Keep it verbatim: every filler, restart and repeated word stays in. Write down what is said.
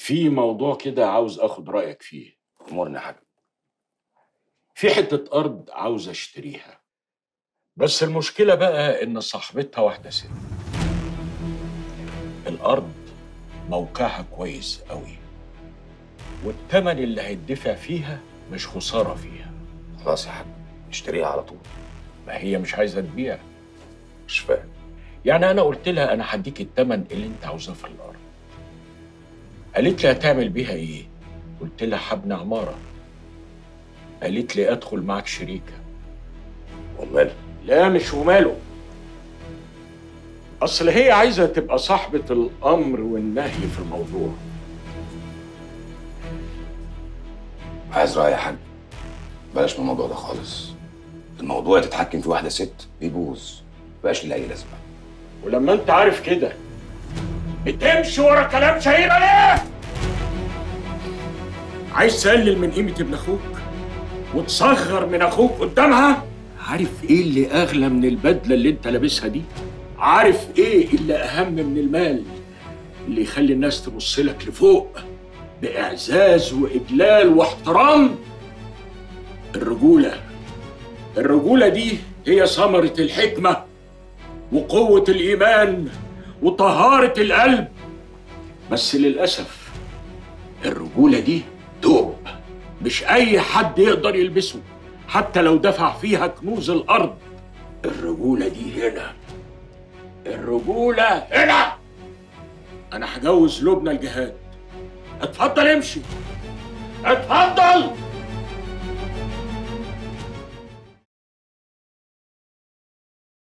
في موضوع كده عاوز اخد رايك فيه. امورنا يا حاج. في حته ارض عاوز اشتريها، بس المشكله بقى ان صاحبتها واحده ست. الارض موقعها كويس قوي، والثمن اللي هيدفع فيها مش خساره فيها. خلاص يا حاج، اشتريها على طول. ما هي مش عايزه تبيع. مش فاهم. يعني انا قلت لها انا هديك الثمن اللي انت عاوزاه في الارض. قالت لي هتعمل بيها ايه؟ قلت لها هبني عماره. قالت لي ادخل معك شريكه. وماله؟ لا مش وماله، اصل هي عايزه تبقى صاحبه الامر والنهي في الموضوع. عايز رأي يا حاج، بلاش من الموضوع ده خالص. الموضوع تتحكم في واحده ست بيبوظ، مبقاش ليه اي لازمه. ولما انت عارف كده بتمشي ورا كلام شهيرة ليه؟ عايز تقلل من قيمة ابن اخوك وتصغر من اخوك قدامها؟ عارف ايه اللي اغلى من البدلة اللي انت لابسها دي؟ عارف ايه اللي اهم من المال اللي يخلي الناس تبص لك لفوق باعزاز واجلال واحترام؟ الرجولة. الرجولة دي هي ثمرة الحكمة وقوة الإيمان وطهارة القلب. بس للأسف الرجولة دي دوب مش أي حد يقدر يلبسه، حتى لو دفع فيها كنوز الأرض. الرجولة دي هنا، الرجولة هنا. أنا هجوز لبنى الجهاد. اتفضل امشي، اتفضل.